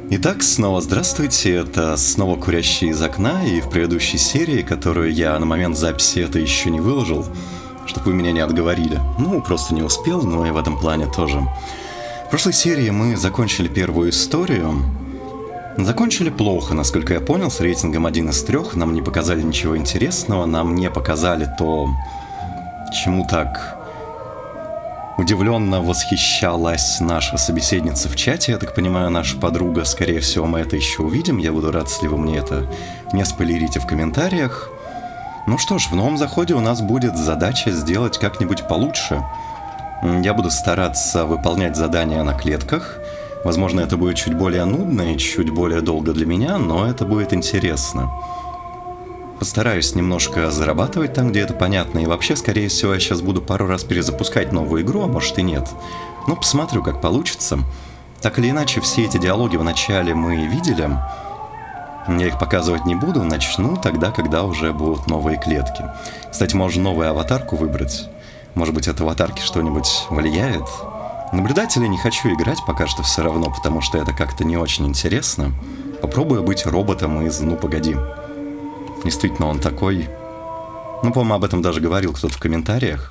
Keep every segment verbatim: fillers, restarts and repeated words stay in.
Итак, снова здравствуйте, это снова «Курящий из окна», и в предыдущей серии, которую я на момент записи это еще не выложил, чтобы вы меня не отговорили. Ну, просто не успел, но и в этом плане тоже. В прошлой серии мы закончили первую историю. Закончили плохо, насколько я понял, с рейтингом один из трех. Нам не показали ничего интересного, нам не показали то, чему так удивленно восхищалась наша собеседница в чате. Я так понимаю, наша подруга. Скорее всего, мы это еще увидим. Я буду рад, если вы мне это не спойлерите в комментариях. Ну что ж, в новом заходе у нас будет задача сделать как-нибудь получше. Я буду стараться выполнять задания на клетках. Возможно, это будет чуть более нудно и чуть более долго для меня, но это будет интересно. Постараюсь немножко зарабатывать там, где это понятно, и вообще, скорее всего, я сейчас буду пару раз перезапускать новую игру, а может и нет. Ну, посмотрю, как получится. Так или иначе, все эти диалоги в начале мы видели. Я их показывать не буду, начну тогда, когда уже будут новые клетки. Кстати, можно новую аватарку выбрать. Может быть, от аватарки что-нибудь влияет? Наблюдателя не хочу играть пока что все равно, потому что это как-то не очень интересно. Попробую быть роботом из «Ну, погоди». Действительно, он такой... Ну, по-моему, об этом даже говорил кто-то в комментариях.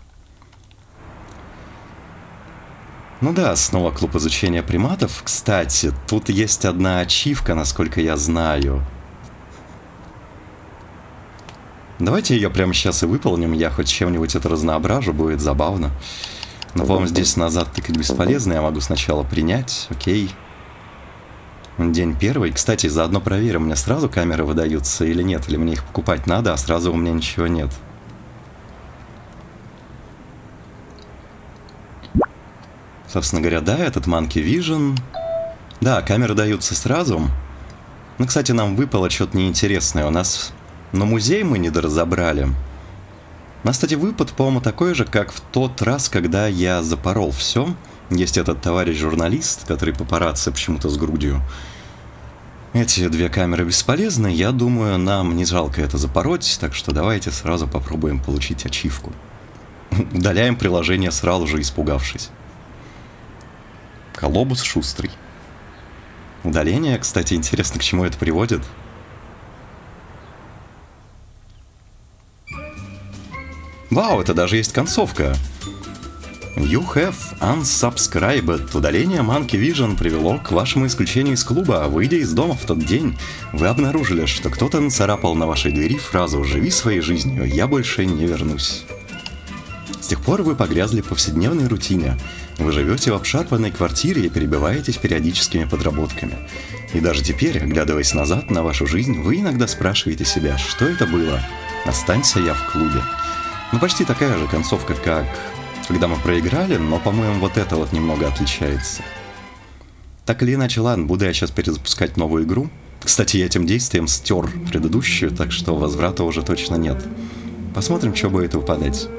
Ну да, снова клуб изучения приматов. Кстати, тут есть одна ачивка, насколько я знаю. Давайте ее прямо сейчас и выполним. Я хоть чем-нибудь это разноображу, будет забавно. Но, по-моему, здесь назад тыкать бесполезно. Я могу сначала принять. Окей. День первый. Кстати, заодно проверим, мне сразу камеры выдаются или нет. Или мне их покупать надо, а сразу у меня ничего нет. Собственно говоря, да, этот Monkey Vision. Да, камеры даются сразу. Ну, кстати, нам выпало что-то неинтересное. У нас... Но музей мы недоразобрали. У нас, кстати, выпад, по-моему, такой же, как в тот раз, когда я запорол все. Есть этот товарищ-журналист, который папарацци почему-то с грудью. Эти две камеры бесполезны. Я думаю, нам не жалко это запороть, так что давайте сразу попробуем получить ачивку. Удаляем приложение, сразу же испугавшись. Колобус шустрый. Удаление, кстати, интересно, к чему это приводит. Вау, это даже есть концовка. You have unsubscribed. Удаление Monkey Vision привело к вашему исключению из клуба. Выйдя из дома в тот день, вы обнаружили, что кто-то нацарапал на вашей двери фразу «Живи своей жизнью, я больше не вернусь». С тех пор вы погрязли в повседневной рутине. Вы живете в обшарпанной квартире и перебиваетесь периодическими подработками. И даже теперь, оглядываясь назад на вашу жизнь, вы иногда спрашиваете себя, что это было? Останься я в клубе. Ну, почти такая же концовка, как... когда мы проиграли, но, по-моему, вот это вот немного отличается. Так или иначе, ладно, буду я сейчас перезапускать новую игру. Кстати, я этим действием стер предыдущую, так что возврата уже точно нет. Посмотрим, что будет выпадать.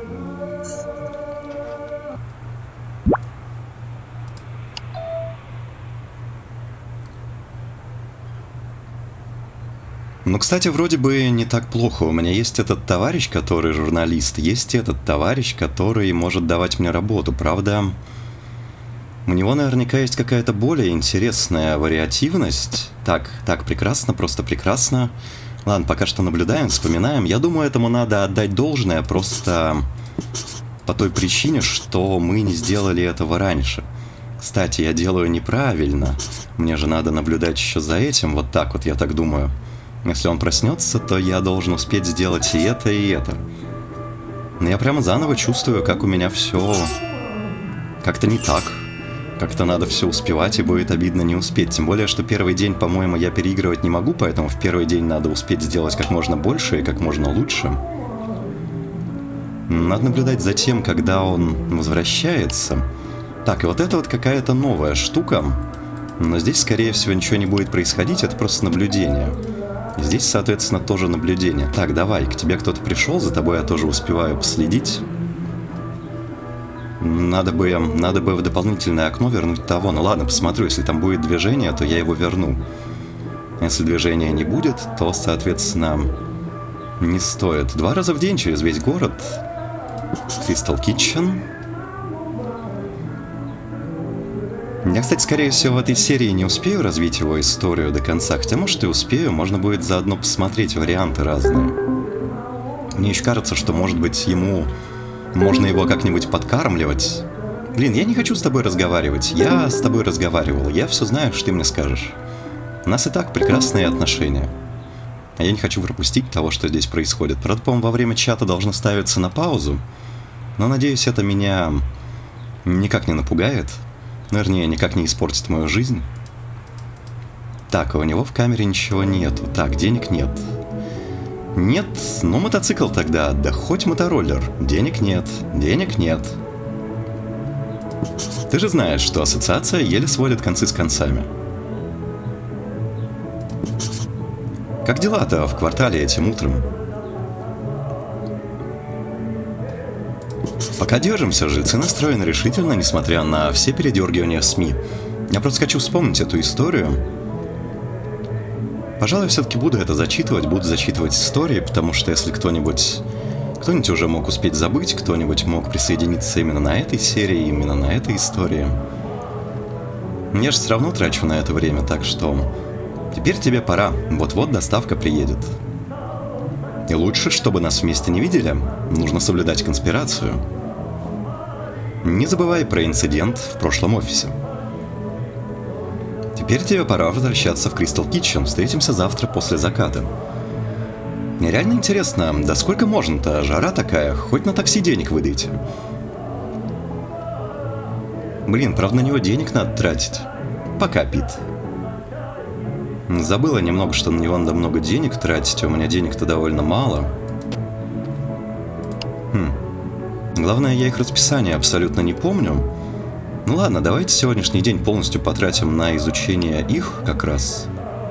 Ну, кстати, вроде бы не так плохо. У меня есть этот товарищ, который журналист. Есть этот товарищ, который может давать мне работу. Правда, у него наверняка есть какая-то более интересная вариативность. Так, так, прекрасно, просто прекрасно. Ладно, пока что наблюдаем, вспоминаем. Я думаю, этому надо отдать должное просто по той причине, что мы не сделали этого раньше. Кстати, я делаю неправильно. Мне же надо наблюдать еще за этим. Вот так вот, я так думаю. Если он проснется, то я должен успеть сделать и это, и это. Но я прямо заново чувствую, как у меня все как-то не так. Как-то надо все успевать, и будет обидно не успеть. Тем более, что первый день, по-моему, я переигрывать не могу, поэтому в первый день надо успеть сделать как можно больше и как можно лучше. Надо наблюдать за тем, когда он возвращается. Так, и вот это вот какая-то новая штука. Но здесь, скорее всего, ничего не будет происходить, это просто наблюдение. Здесь, соответственно, тоже наблюдение. Так, давай, к тебе кто-то пришел, за тобой я тоже успеваю последить. Надо бы, надо бы в дополнительное окно вернуть того. Ну ладно, посмотрю, если там будет движение, то я его верну. Если движения не будет, то, соответственно, не стоит. Два раза в день через весь город. Crystal Kitchen. Я, кстати, скорее всего, в этой серии не успею развить его историю до конца, хотя, может, и успею, можно будет заодно посмотреть варианты разные. Мне еще кажется, что, может быть, ему можно его как-нибудь подкармливать. Блин, я не хочу с тобой разговаривать, я с тобой разговаривал, я все знаю, что ты мне скажешь. У нас и так прекрасные отношения. А я не хочу пропустить того, что здесь происходит. Правда, по-моему, во время чата должно ставиться на паузу, но, надеюсь, это меня никак не напугает. Вернее, никак не испортит мою жизнь. Так, а у него в камере ничего нету. Так, денег нет. Нет, ну мотоцикл тогда. Да хоть мотороллер. Денег нет. Денег нет. Ты же знаешь, что ассоциация еле сводит концы с концами. Как дела-то в квартале этим утром? Пока держимся, жильцы настроены решительно, несмотря на все передергивания в СМИ. Я просто хочу вспомнить эту историю. Пожалуй, все-таки буду это зачитывать, буду зачитывать истории, потому что если кто-нибудь... Кто-нибудь уже мог успеть забыть, кто-нибудь мог присоединиться именно на этой серии, именно на этой истории. Я же все равно трачу на это время, так что... Теперь тебе пора, вот-вот доставка приедет. И лучше, чтобы нас вместе не видели, нужно соблюдать конспирацию. Не забывай про инцидент в прошлом офисе. Теперь тебе пора возвращаться в Crystal Kitchen. Встретимся завтра после заката. Мне реально интересно, да сколько можно-то? Жара такая, хоть на такси денег выдайте. Блин, правда, на него денег надо тратить. Пока, Пит. Забыла немного, что на него надо много денег тратить, а у меня денег-то довольно мало. Хм. Главное, я их расписание абсолютно не помню. Ну ладно, давайте сегодняшний день полностью потратим на изучение их как раз.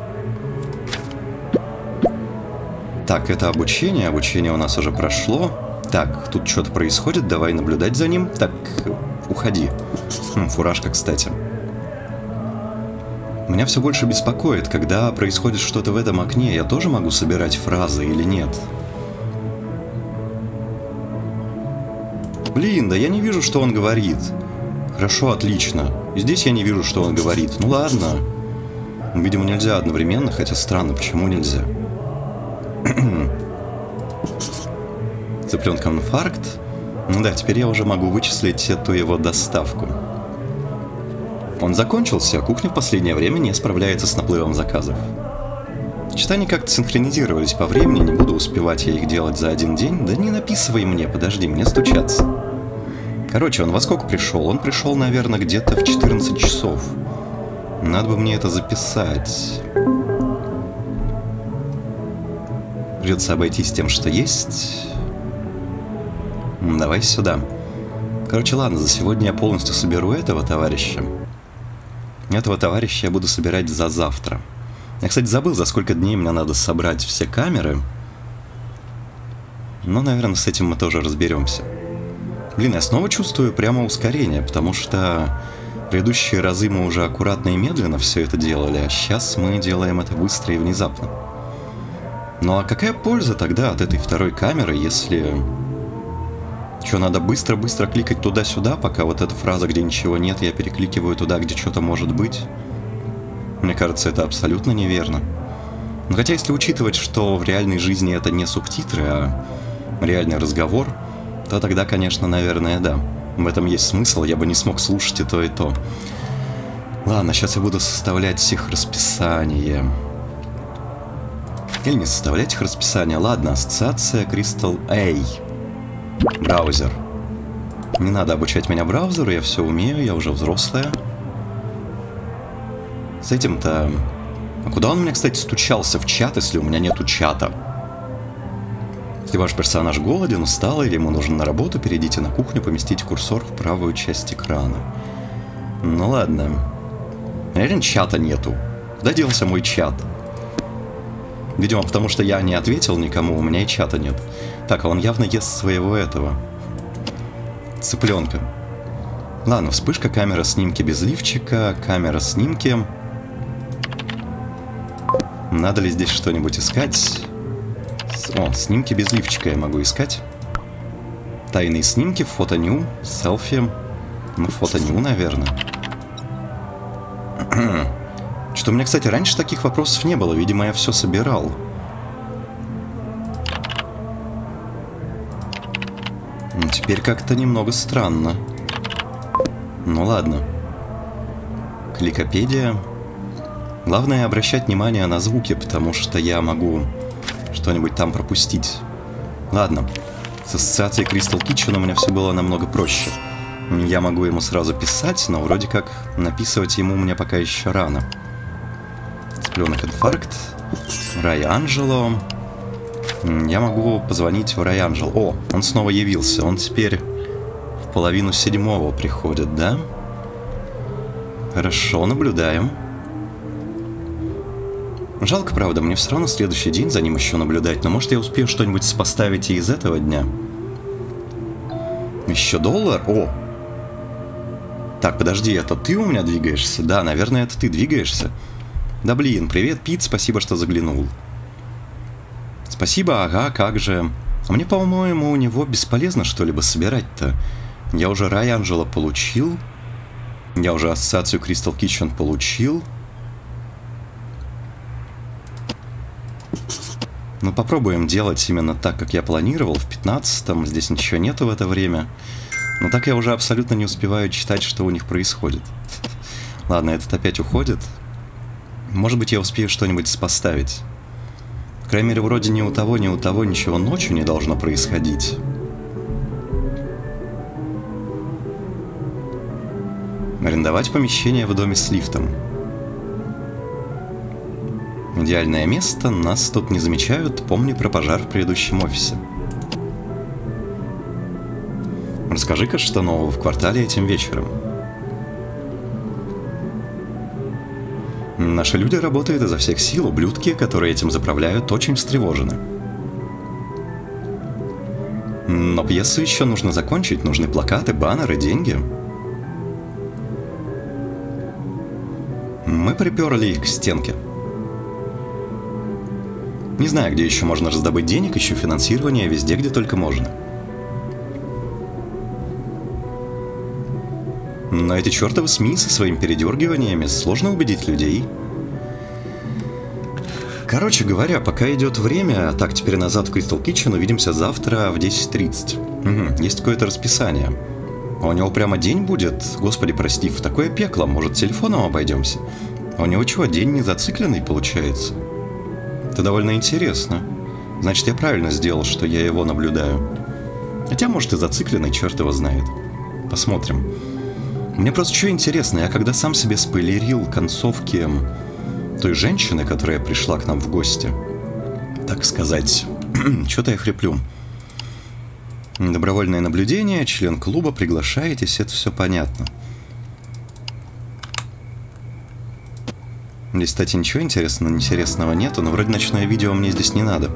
Так, это обучение. Обучение у нас уже прошло. Так, тут что-то происходит, давай наблюдать за ним. Так, уходи. Хм, фуражка, кстати. Меня все больше беспокоит, когда происходит что-то в этом окне, я тоже могу собирать фразы или нет? Блин, да я не вижу, что он говорит. Хорошо, отлично. И здесь я не вижу, что он говорит. Ну ладно. Видимо, нельзя одновременно, хотя странно, почему нельзя. Цыпленка инфаркт. Ну да, теперь я уже могу вычислить эту его доставку. Он закончился, кухня в последнее время не справляется с наплывом заказов. Что-то они как-то синхронизировались по времени, не буду успевать я их делать за один день. Да не написывай мне, подожди, мне стучаться. Короче, он во сколько пришел? Он пришел, наверное, где-то в четырнадцать часов. Надо бы мне это записать. Придется обойтись тем, что есть. Давай сюда. Короче, ладно, за сегодня я полностью соберу этого товарища. Этого товарища я буду собирать за завтра. Я, кстати, забыл, за сколько дней мне надо собрать все камеры. Но, наверное, с этим мы тоже разберемся. Блин, я снова чувствую прямо ускорение, потому что предыдущие разы мы уже аккуратно и медленно все это делали, а сейчас мы делаем это быстро и внезапно. Ну а какая польза тогда от этой второй камеры, если... Что, надо быстро-быстро кликать туда-сюда, пока вот эта фраза, где ничего нет, я перекликиваю туда, где что-то может быть? Мне кажется, это абсолютно неверно. Но хотя, если учитывать, что в реальной жизни это не субтитры, а реальный разговор, то тогда, конечно, наверное, да. В этом есть смысл, я бы не смог слушать и то, и то. Ладно, сейчас я буду составлять их расписание. Или не составлять их расписание. Ладно, ассоциация Crystal... Эй! Браузер. Не надо обучать меня браузеру, я все умею, я уже взрослая. С этим-то... А куда он у меня, кстати, стучался в чат, если у меня нету чата? Если ваш персонаж голоден, устал или ему нужно на работу, перейдите на кухню, поместите курсор в правую часть экрана. Ну ладно. Наверное, чата нету. Куда делся мой чат? Видимо, потому что я не ответил никому, у меня и чата нет. Так, а он явно ест своего этого. Цыпленка. Ладно, вспышка, камера, снимки без лифчика, камера, снимки. Надо ли здесь что-нибудь искать? О, снимки без лифчика я могу искать. Тайные снимки, фото ню, селфи. Ну, фото ню, наверное. Что у меня, кстати, раньше таких вопросов не было. Видимо, я все собирал. Теперь как-то немного странно. Ну ладно. Кликопедия. Главное обращать внимание на звуки, потому что я могу что-нибудь там пропустить. Ладно. С ассоциацией Crystal Kitchen у меня все было намного проще. Я могу ему сразу писать, но вроде как написывать ему мне пока еще рано. Цыпленок инфаркт. Рай Анджело. Я могу позвонить в Рай Анджело. О, он снова явился. Он теперь в половину седьмого приходит, да? Хорошо, наблюдаем. Жалко, правда, мне все равно следующий день за ним еще наблюдать, но может я успею что-нибудь сопоставить и из этого дня. Еще доллар? О! Так, подожди, это ты у меня двигаешься? Да, наверное, это ты двигаешься. Да блин, привет, Пит, спасибо, что заглянул. Спасибо, ага, как же. А мне, по-моему, у него бесполезно что-либо собирать-то. Я уже Рай Анджело получил. Я уже ассоциацию Crystal Kitchen получил. Ну, попробуем делать именно так, как я планировал. В пятнадцатом здесь ничего нету в это время. Но так я уже абсолютно не успеваю читать, что у них происходит. Ладно, этот опять уходит. Может быть, я успею что-нибудь сопоставить. По крайней мере, вроде ни у того, ни у того ничего ночью не должно происходить. Арендовать помещение в доме с лифтом. Идеальное место, нас тут не замечают, помни про пожар в предыдущем офисе. Расскажи-ка, что нового в квартале этим вечером. Наши люди работают изо всех сил, ублюдки, которые этим заправляют, очень встревожены. Но пьесу еще нужно закончить, нужны плакаты, баннеры, деньги. Мы приперли их к стенке. Не знаю, где еще можно раздобыть денег, ищу финансирование везде, где только можно. Но эти чертовы СМИ со своими передергиваниями сложно убедить людей. Короче говоря, пока идет время, так, теперь назад в Crystal Kitchen, увидимся завтра в десять тридцать. Угу, есть какое-то расписание. А у него прямо день будет? Господи, прости, в такое пекло, может, телефоном обойдемся? А у него чего, день не зацикленный получается? Это довольно интересно. Значит, я правильно сделал, что я его наблюдаю. Хотя, может, и зацикленный, черт его знает. Посмотрим. Мне просто что интересно, я когда сам себе спойлерил концовки той женщины, которая пришла к нам в гости, так сказать, что-то я хриплю. Добровольное наблюдение, член клуба, приглашаетесь, это все понятно. Здесь, кстати, ничего интересного, интересного нету, но вроде ночное видео мне здесь не надо.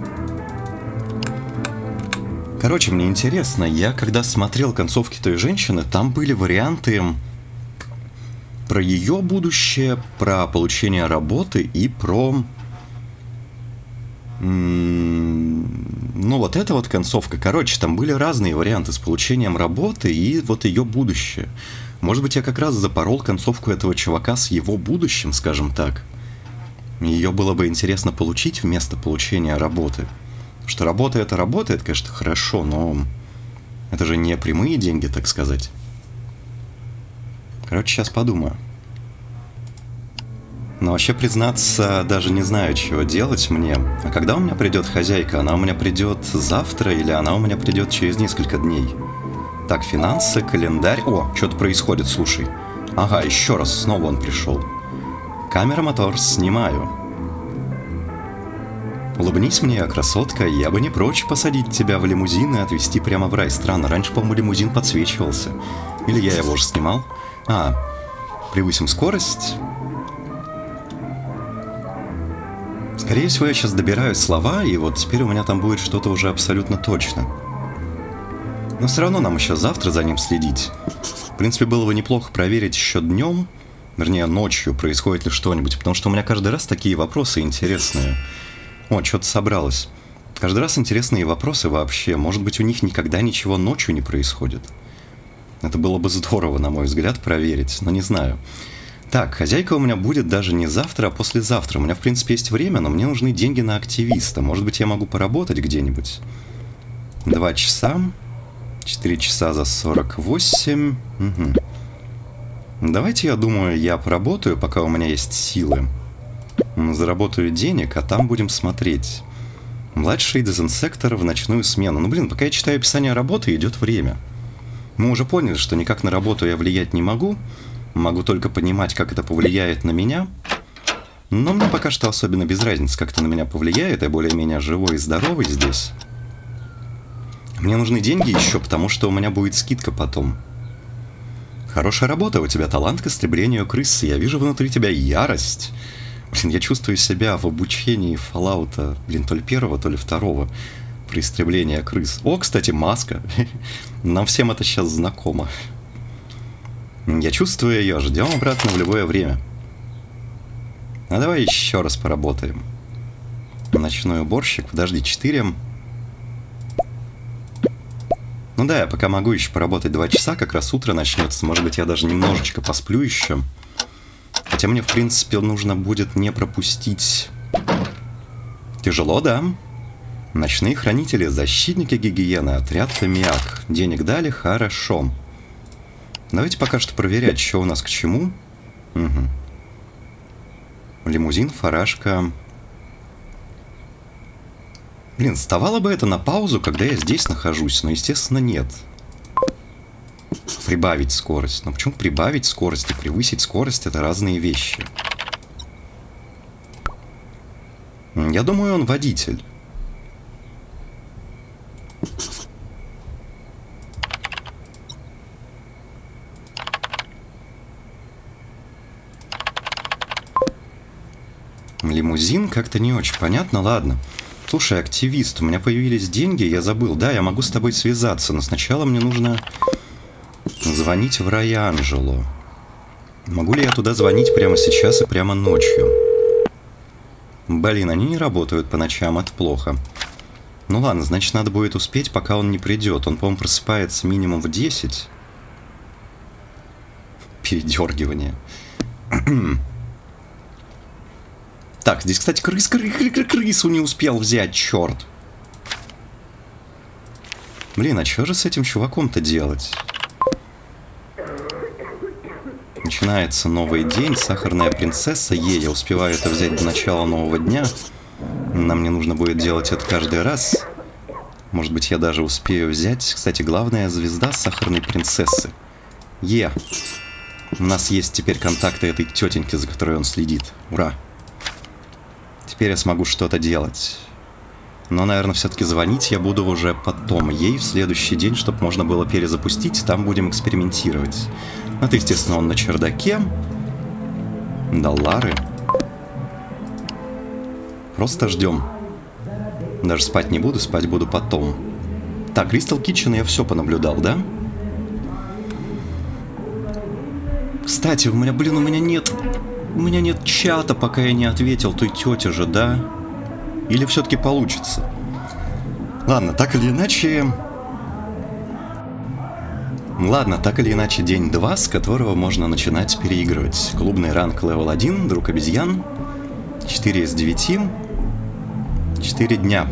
Короче, мне интересно, я когда смотрел концовки той женщины, там были варианты про ее будущее, про получение работы и про... Ну, вот эта вот концовка. Короче, там были разные варианты с получением работы и вот ее будущее. Может быть, я как раз запорол концовку этого чувака с его будущим, скажем так. Ее было бы интересно получить вместо получения работы. Потому что работа это работа, это, конечно, хорошо, но это же не прямые деньги, так сказать. Короче, сейчас подумаю. Но вообще, признаться, даже не знаю, чего делать мне. А когда у меня придет хозяйка? Она у меня придет завтра или она у меня придет через несколько дней? Так, финансы, календарь. О, что-то происходит, слушай. Ага, еще раз, снова он пришел. Камера, мотор, снимаю. Улыбнись мне, красотка, я бы не прочь посадить тебя в лимузин и отвезти прямо в рай. Странно, раньше, по-моему, лимузин подсвечивался. Или я его уже снимал? А, превысим скорость. Скорее всего, я сейчас добираю слова, и вот теперь у меня там будет что-то уже абсолютно точно. Но все равно нам еще завтра за ним следить. В принципе, было бы неплохо проверить еще днем, вернее, ночью, происходит ли что-нибудь, потому что у меня каждый раз такие вопросы интересные. О, что-то собралось. Каждый раз интересные вопросы вообще. Может быть, у них никогда ничего ночью не происходит. Это было бы здорово, на мой взгляд, проверить, но не знаю. Так, хозяйка у меня будет даже не завтра, а послезавтра. У меня, в принципе, есть время, но мне нужны деньги на активиста. Может быть, я могу поработать где-нибудь? Два часа. Четыре часа за сорок восемь. Угу. Давайте, я думаю, я поработаю, пока у меня есть силы. Заработаю денег, а там будем смотреть. Младший дезинсектор в ночную смену. Ну, блин, пока я читаю описание работы, идет время. Мы уже поняли, что никак на работу я влиять не могу. Могу только понимать, как это повлияет на меня. Но мне пока что особенно без разницы, как это на меня повлияет. Я более-менее живой и здоровый здесь. Мне нужны деньги еще, потому что у меня будет скидка потом. Хорошая работа, у тебя талант к истреблению крыс. Я вижу внутри тебя ярость. Блин, я чувствую себя в обучении Fallout, блин, то ли первого, то ли второго, при истреблении крыс. О, кстати, маска. Нам всем это сейчас знакомо. Я чувствую ее, ждем обратно в любое время. А давай еще раз поработаем. Ночной уборщик, подожди, четыре. Ну да, я пока могу еще поработать два часа, как раз утро начнется. Может быть, я даже немножечко посплю еще. Хотя мне, в принципе, нужно будет не пропустить. Тяжело, да? Ночные хранители, защитники гигиены, отряд Томиак. Денег дали? Хорошо. Давайте пока что проверять, что у нас к чему. Угу. Лимузин, фаражка. Блин, вставало бы это на паузу, когда я здесь нахожусь, но, естественно, нет. Прибавить скорость. Но почему прибавить скорость и превысить скорость — это разные вещи? Я думаю, он водитель. Лимузин как-то не очень понятно, ладно. Слушай, активист, у меня появились деньги, я забыл. Да, я могу с тобой связаться, но сначала мне нужно звонить в Рай-Анджело. Могу ли я туда звонить прямо сейчас и прямо ночью? Блин, они не работают по ночам, это плохо. Ну ладно, значит, надо будет успеть, пока он не придет. Он, по-моему, просыпается минимум в десять. Передергивание. Так, здесь, кстати, крыс, крыс, крыс, крысу не успел взять, черт. Блин, а что же с этим чуваком-то делать? Начинается новый день, сахарная принцесса. Е, я успеваю это взять до начала нового дня. Нам не нужно будет делать это каждый раз. Может быть, я даже успею взять. Кстати, главная звезда сахарной принцессы. Е. У нас есть теперь контакты этой тетеньки, за которой он следит. Ура. Теперь я смогу что-то делать. Но, наверное, все-таки звонить я буду уже потом ей в следующий день, чтобы можно было перезапустить. Там будем экспериментировать. Это, естественно, он на чердаке. Доллары. Просто ждем. Даже спать не буду, спать буду потом. Так, Crystal Kitchen я все понаблюдал, да? Кстати, у меня, блин, у меня нет... У меня нет чата, пока я не ответил той тете же, да? Или все-таки получится? Ладно, так или иначе... Ладно, так или иначе, день два, с которого можно начинать переигрывать. Клубный ранг левел один, друг обезьян. четыре из девяти. четыре дня.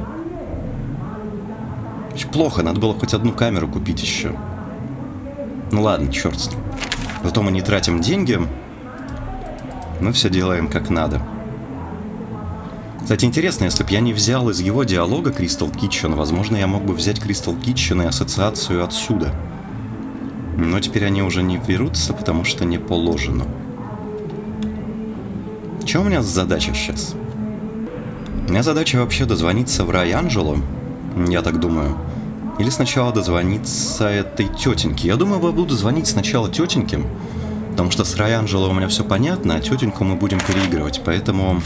Плохо, надо было хоть одну камеру купить еще. Ну ладно, черт с ним. Зато мы не тратим деньги. Мы все делаем как надо. Кстати, интересно, если бы я не взял из его диалога Crystal Kitchen, возможно, я мог бы взять Crystal Kitchen и ассоциацию отсюда. Но теперь они уже не берутся, потому что не положено. Что у меня за задача сейчас? У меня задача вообще дозвониться в Рай-Анджело, я так думаю. Или сначала дозвониться этой тетеньке. Я думаю, я буду звонить сначала тетеньке, потому что с Рай-Анджело у меня все понятно, а тетеньку мы будем переигрывать, поэтому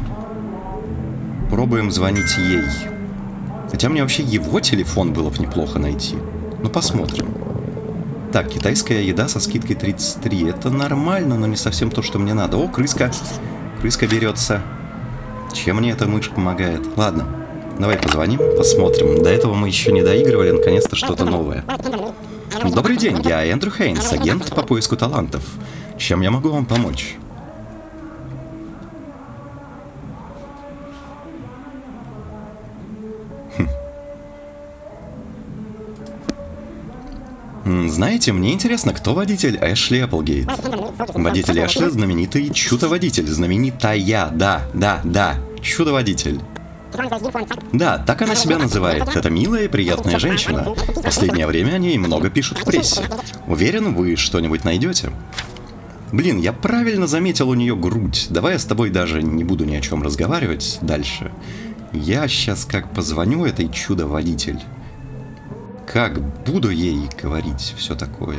пробуем звонить ей. Хотя мне вообще его телефон было бы неплохо найти. Ну, посмотрим. Так, китайская еда со скидкой тридцать три. Это нормально, но не совсем то, что мне надо. О, крыска. Крыска берется. Чем мне эта мышь помогает? Ладно, давай позвоним, посмотрим. До этого мы еще не доигрывали, наконец-то что-то новое. Добрый день, я Эндрю Хейнс, агент по поиску талантов. Чем я могу вам помочь? Знаете, мне интересно, кто водитель Эшли Эпплгейт? Водитель Эшли — знаменитый чудо-водитель. Знаменитая, да, да, да, чудо-водитель. Да, так она себя называет. Это милая и приятная женщина. В последнее время о ней много пишут в прессе. Уверен, вы что-нибудь найдете. Блин, я правильно заметил у нее грудь. Давай я с тобой даже не буду ни о чем разговаривать дальше. Я сейчас как позвоню этой чудо-водитель. Как буду ей говорить все такое?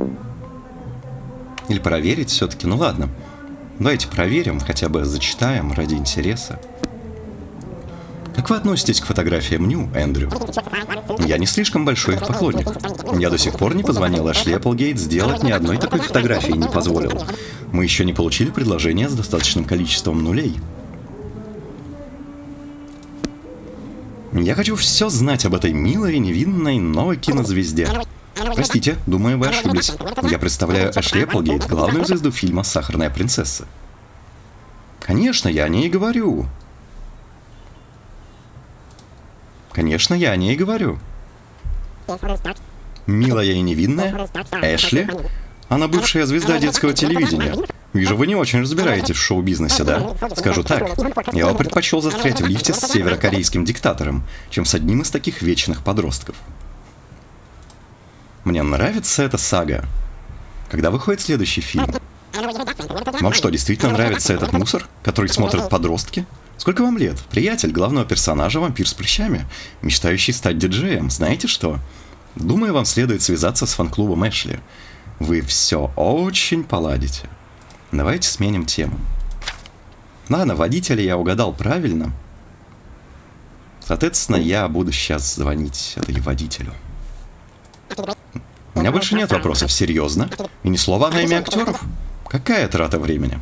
Или проверить все-таки? Ну ладно. Давайте проверим, хотя бы зачитаем ради интереса. Как вы относитесь к фотографиям Ню, Эндрю? Я не слишком большой их поклонник. Я до сих пор не позвонил Эшли Эпплгейт, сделать ни одной такой фотографии не позволил. Мы еще не получили предложение с достаточным количеством нулей. Я хочу все знать об этой милой, невинной, новой кинозвезде. Простите, думаю, вы ошиблись. Я представляю Эшли Эпплгейт, главную звезду фильма «Сахарная принцесса». Конечно, я о ней говорю. Конечно, я о ней говорю. Милая и невинная? Эшли? Она бывшая звезда детского телевидения. Вижу, вы не очень разбираетесь в шоу-бизнесе, да? Скажу так, я бы предпочел застрять в лифте с северокорейским диктатором, чем с одним из таких вечных подростков. Мне нравится эта сага. Когда выходит следующий фильм? Вам что, действительно нравится этот мусор, который смотрят подростки? Сколько вам лет? Приятель главного персонажа — вампир с прыщами, мечтающий стать диджеем. Знаете что? Думаю, вам следует связаться с фан-клубом Эшли. Вы все очень поладите. Давайте сменим тему. Ладно, водителя я угадал правильно. Соответственно, я буду сейчас звонить этой водителю. У меня больше нет вопросов. Серьезно? И ни слова на имя актеров? Какая трата времени?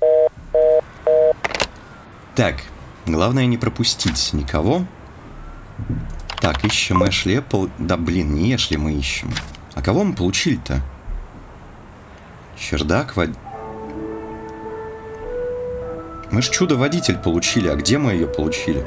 Так, главное не пропустить никого. Так, ищем Эшли Эппл... Да блин, не Эшли мы ищем. А кого мы получили-то? Чердак, вод... Мы ж чудо-водитель получили, а где мы ее получили?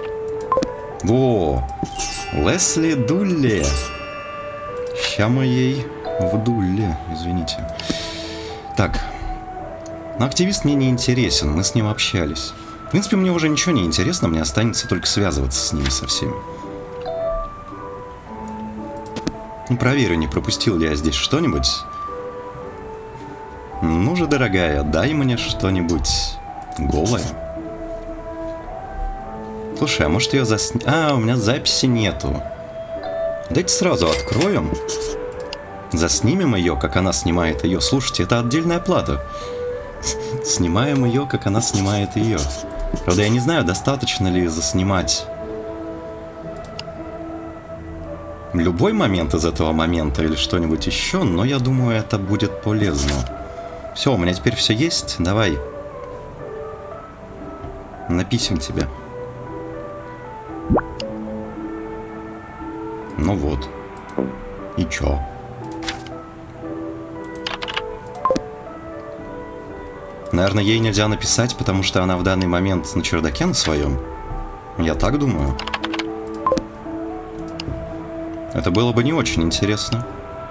Во! Лесли Дулли. Ща мы ей в Дулли, извините. Так. Но активист мне не интересен, мы с ним общались. В принципе, мне уже ничего не интересно, мне останется только связываться с ними со всеми. Ну, проверю, не пропустил ли я здесь что-нибудь. Ну же, дорогая, дай мне что-нибудь голое. Слушай, а может ее засни... А, у меня записи нету. Давайте сразу откроем. Заснимем ее, как она снимает ее. Слушайте, это отдельная плата. Снимаем ее, как она снимает ее. Правда, я не знаю, достаточно ли заснимать любой момент из этого момента или что-нибудь еще, но я думаю, это будет полезно. Все, у меня теперь все есть. Давай. Напишем тебе. Ну вот. И чё? Наверное, ей нельзя написать, потому что она в данный момент на чердаке на своем. Я так думаю. Это было бы не очень интересно.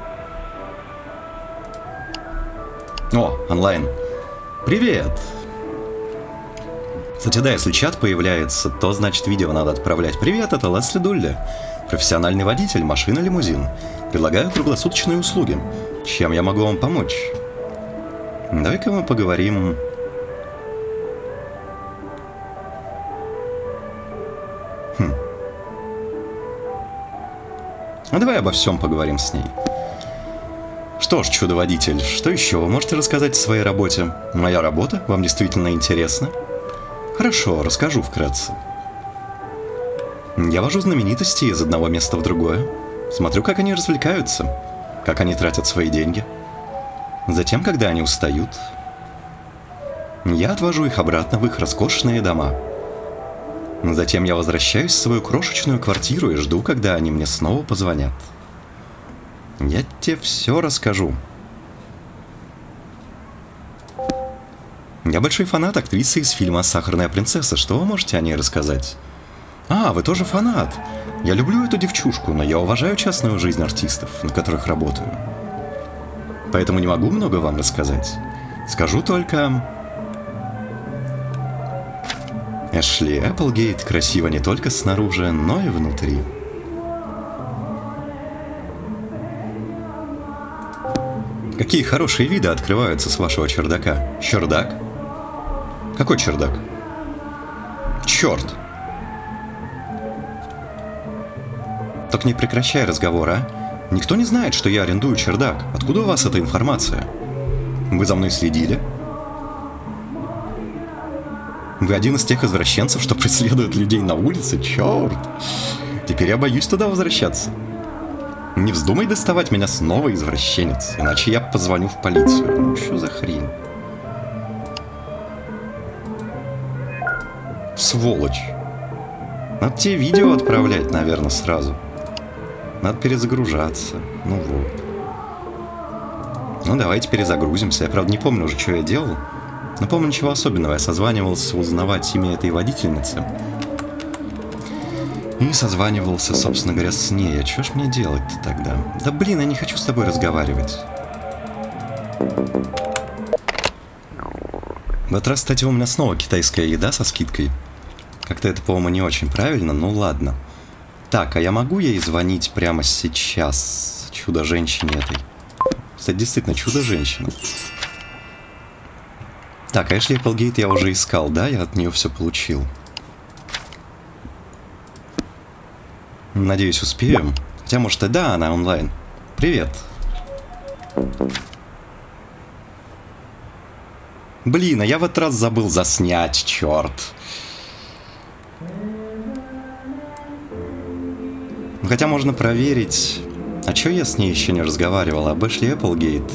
О, онлайн. Привет! Кстати, да, если чат появляется, то значит видео надо отправлять. Привет, это Лесли Дулли. Профессиональный водитель, машина-лимузин. Предлагаю круглосуточные услуги. Чем я могу вам помочь? Давай-ка мы поговорим... Хм. А давай обо всем поговорим с ней. Что ж, чудо-водитель, что еще вы можете рассказать о своей работе? Моя работа? Вам действительно интересна? Хорошо, расскажу вкратце. Я вожу знаменитости из одного места в другое. Смотрю, как они развлекаются, как они тратят свои деньги. Затем, когда они устают, я отвожу их обратно в их роскошные дома. Затем я возвращаюсь в свою крошечную квартиру и жду, когда они мне снова позвонят. Я тебе все расскажу. Я большой фанат актрисы из фильма «Сахарная принцесса». Что вы можете о ней рассказать? А, вы тоже фанат. Я люблю эту девчушку, но я уважаю частную жизнь артистов, на которых работаю. Поэтому не могу много вам рассказать. Скажу только... Эшли Эпплгейт красива не только снаружи, но и внутри. Какие хорошие виды открываются с вашего чердака. Чердак? Какой чердак? Черт! Так не прекращай разговор, а? Никто не знает, что я арендую чердак. Откуда у вас эта информация? Вы за мной следили? Вы один из тех извращенцев, что преследуют людей на улице? Черт! Теперь я боюсь туда возвращаться. Не вздумай доставать меня снова, извращенец, иначе я позвоню в полицию. Ну, что за хрень? Сволочь. Надо тебе видео отправлять, наверное, сразу. Надо перезагружаться. Ну вот. Ну, давайте перезагрузимся. Я, правда, не помню уже, что я делал. Но помню, ничего особенного. Я созванивался узнавать имя этой водительницы. И созванивался, собственно говоря, с ней. А что ж мне делать-то тогда? Да блин, я не хочу с тобой разговаривать. В этот раз, кстати, у меня снова китайская еда со скидкой. Как-то это, по-моему, не очень правильно, ну ладно. Так, а я могу ей звонить прямо сейчас? Чудо-женщине этой. Кстати, действительно, чудо-женщина. Так, а Эшли Эпплгейт я уже искал, да? Я от нее все получил. Надеюсь, успеем. Хотя, может, и да, она онлайн. Привет. Блин, а я в этот раз забыл заснять, черт. Хотя можно проверить. А чё я с ней еще не разговаривал? Об Эшли Эпплгейт?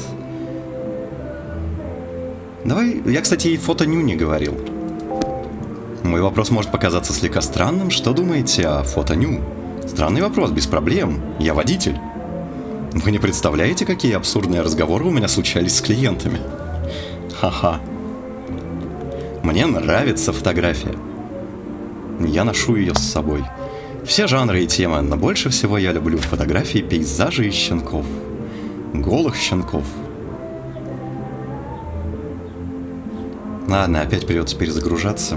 Давай, я, кстати, ей фото-ню не говорил. Мой вопрос может показаться слегка странным. Что думаете о фото-ню? Странный вопрос, без проблем. Я водитель. Вы не представляете, какие абсурдные разговоры у меня случались с клиентами? Ха-ха. Мне нравится фотография. Я ношу ее с собой. Все жанры и темы, но больше всего я люблю фотографии пейзажей и щенков. Голых щенков. Ладно, опять придется перезагружаться.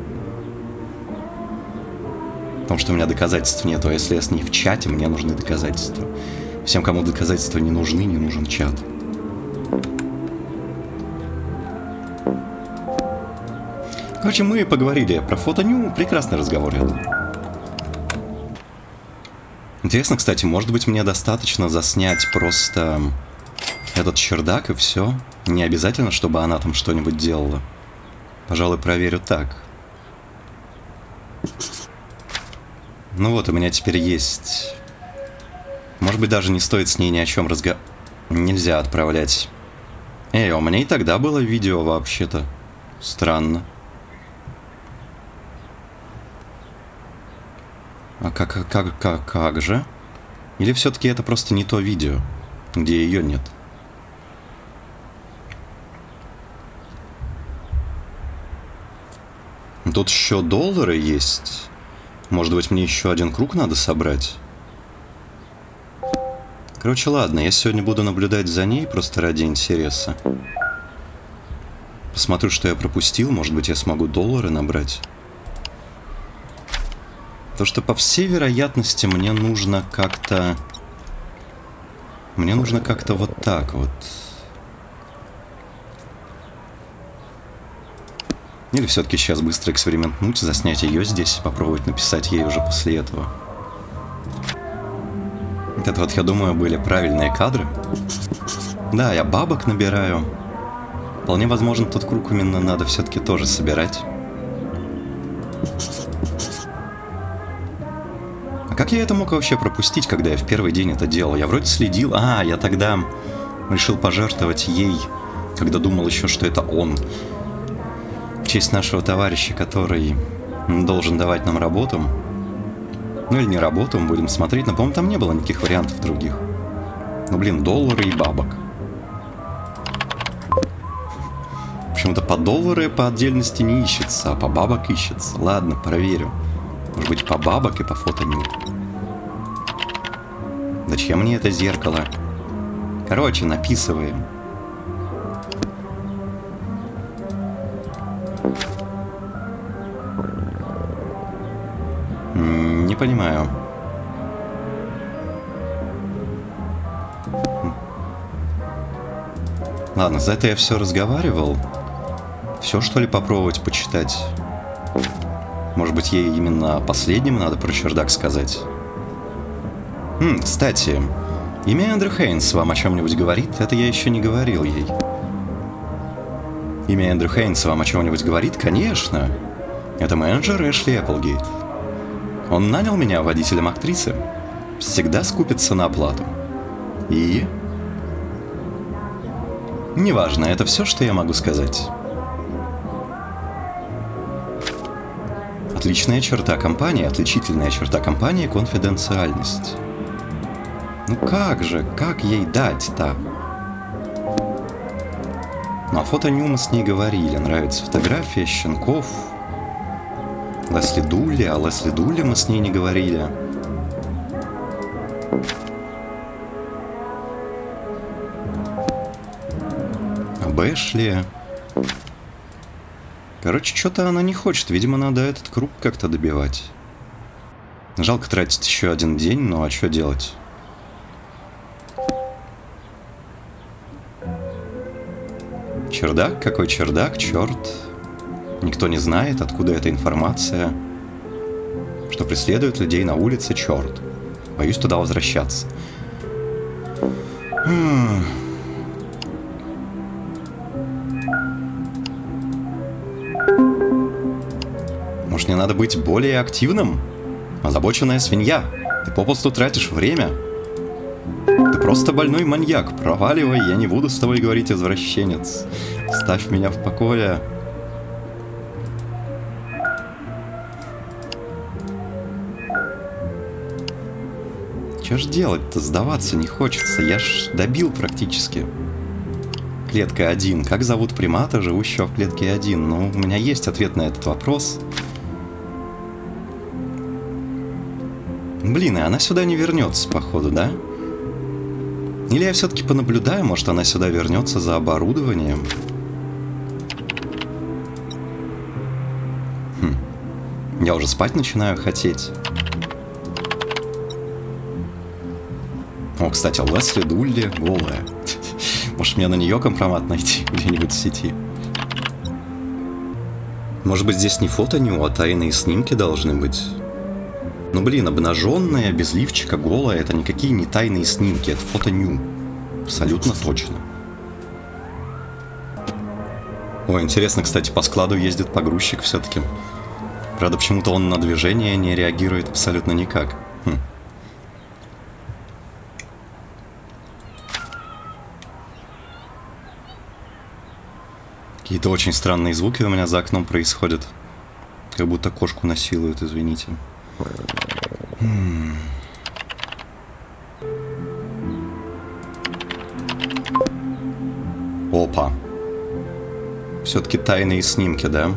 Потому что у меня доказательств нету, а если я с ней в чате, мне нужны доказательства. Всем, кому доказательства не нужны, не нужен чат. Короче, мы поговорили про фото-ню. Прекрасный разговор, я думаю. Интересно, кстати, может быть, мне достаточно заснять просто этот чердак и все? Не обязательно, чтобы она там что-нибудь делала. Пожалуй, проверю так. Ну вот, у меня теперь есть... Может быть, даже не стоит с ней ни о чем разговаривать. Нельзя отправлять. Эй, у меня и тогда было видео вообще-то. Странно. А как, как, как, как же? Или все-таки это просто не то видео, где ее нет? Тут еще доллары есть. Может быть, мне еще один круг надо собрать? Короче, ладно, я сегодня буду наблюдать за ней просто ради интереса. Посмотрю, что я пропустил. Может быть, я смогу доллары набрать. Потому что, по всей вероятности, мне нужно как-то... Мне нужно как-то вот так вот. Или все-таки сейчас быстро экспериментнуть, заснять ее здесь и попробовать написать ей уже после этого. Вот это вот, я думаю, были правильные кадры. Да, я бабок набираю. Вполне возможно, тот круг именно надо все-таки тоже собирать. А как я это мог вообще пропустить, когда я в первый день это делал? Я вроде следил. А, я тогда решил пожертвовать ей, когда думал еще, что это он. В честь нашего товарища, который должен давать нам работу. Ну или не работу, мы будем смотреть. Но, по-моему, там не было никаких вариантов других. Ну, блин, доллары и бабок. Почему-то по доллары по отдельности не ищется, а по бабок ищется. Ладно, проверю. Может быть, по бабок и по фото-ню. Зачем мне это зеркало? Короче, написываем. Не понимаю. Ладно, за это я все разговаривал. Все, что ли, попробовать почитать? Может быть, ей именно последним надо про чердак сказать? Хм, кстати, имя Эндрю Хейнс вам о чем-нибудь говорит? Это я еще не говорил ей. Имя Эндрю Хейнс вам о чем-нибудь говорит? Конечно. Это менеджер Эшли Эпплгейт. Он нанял меня водителем актрисы. Всегда скупится на оплату. И... Неважно, это все, что я могу сказать. Отличная черта компании, отличительная черта компании — конфиденциальность. Ну как же, как ей дать-то? Ну, о фото Нью мы с ней говорили. Нравится фотография щенков. Лесли Дулли, а Лесли Дулли мы с ней не говорили. Об Эшли. Короче, что-то она не хочет. Видимо, надо этот круг как-то добивать. Жалко тратить еще один день, ну а что делать? Чердак? Какой чердак? Черт. Никто не знает, откуда эта информация. Что преследует людей на улице, черт. Боюсь туда возвращаться. Может, мне надо быть более активным? Озабоченная свинья. Ты попусту тратишь время. Ты просто больной маньяк. Проваливай, я не буду с тобой говорить, извращенец. Оставь меня в покое. Что ж делать-то? Сдаваться не хочется. Я ж добил практически. Клетка один. Как зовут примата, живущего в клетке один? Ну, у меня есть ответ на этот вопрос. Блин, и она сюда не вернется, походу, да? Или я все-таки понаблюдаю, может, она сюда вернется за оборудованием? Хм. Я уже спать начинаю хотеть. О, кстати, Лесли Дулли голая. Может, мне на нее компромат найти где-нибудь в сети? Может быть, здесь не фото Нью, а тайные снимки должны быть? Ну, блин, обнаженная, без лифчика, голая — это никакие не тайные снимки, это фото Нью. Абсолютно точно. Ой, интересно, кстати, по складу ездит погрузчик все-таки. Правда, почему-то он на движение не реагирует абсолютно никак. Хм. Какие-то очень странные звуки у меня за окном происходят. Как будто кошку насилуют, извините. М-м. Опа. Все-таки тайные снимки, да?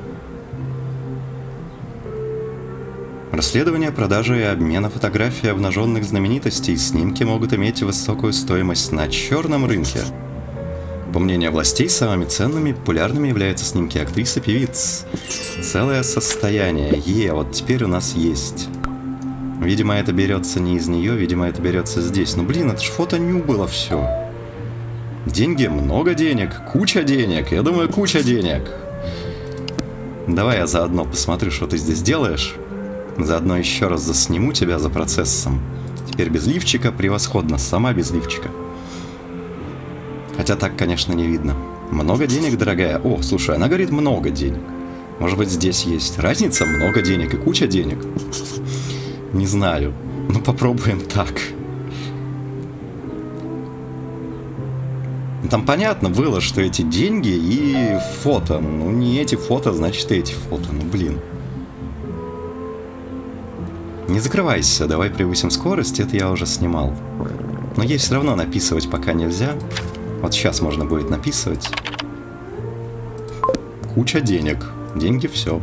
Расследование продажи и обмена фотографий обнаженных знаменитостей. Снимки могут иметь высокую стоимость на черном рынке. По мнению властей, самыми ценными и популярными являются снимки актрис и певиц. Целое состояние. Е, вот теперь у нас есть. Видимо, это берется не из нее, видимо, это берется здесь. Ну, блин, это ж фото Нью было все. Деньги, много денег, куча денег. Я думаю, куча денег. Давай я заодно посмотрю, что ты здесь делаешь. Заодно еще раз засниму тебя за процессом. Теперь без лифчика превосходно, сама без лифчика. Хотя так, конечно, не видно. Много денег, дорогая? О, слушай, она говорит много денег. Может быть, здесь есть разница? Много денег и куча денег? Не знаю. Ну, попробуем так. Там понятно было, что эти деньги и фото. Ну, не эти фото, значит, эти фото. Ну, блин. Не закрывайся, давай превысим скорость. Это я уже снимал. Но ей все равно написывать пока нельзя. Вот сейчас можно будет написывать. Куча денег. Деньги все.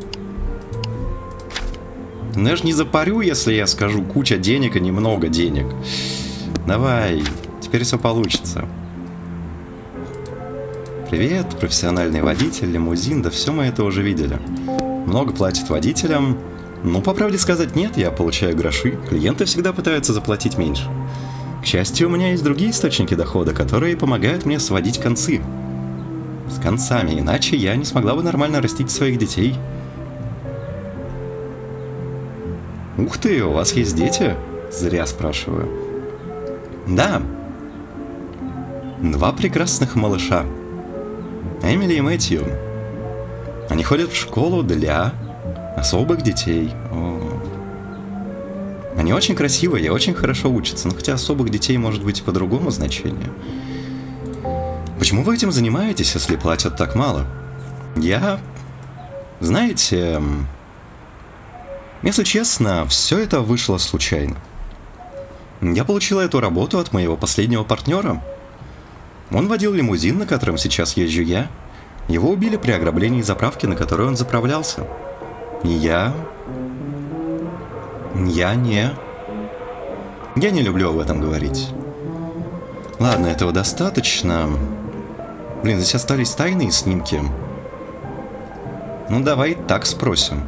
Ну я же не запарю, если я скажу куча денег и немного денег. Давай. Теперь все получится. Привет, профессиональный водитель, лимузин, да все мы это уже видели. Много платят водителям. Ну, по правде сказать, нет, я получаю гроши. Клиенты всегда пытаются заплатить меньше. К счастью, у меня есть другие источники дохода, которые помогают мне сводить концы. С концами, иначе я не смогла бы нормально растить своих детей. Ух ты, у вас есть дети? Зря спрашиваю. Да. Два прекрасных малыша. Эмили и Мэтью. Они ходят в школу для особых детей. О. Они очень красивые и очень хорошо учатся, но хотя особых детей может быть и по другому значению. Почему вы этим занимаетесь, если платят так мало? Я... Знаете... Если честно, все это вышло случайно. Я получила эту работу от моего последнего партнера. Он водил лимузин, на котором сейчас езжу я. Его убили при ограблении заправки, на которой он заправлялся. И я... Я не... Я не люблю об этом говорить. Ладно, этого достаточно. Блин, здесь остались тайные снимки. Ну, давай так спросим.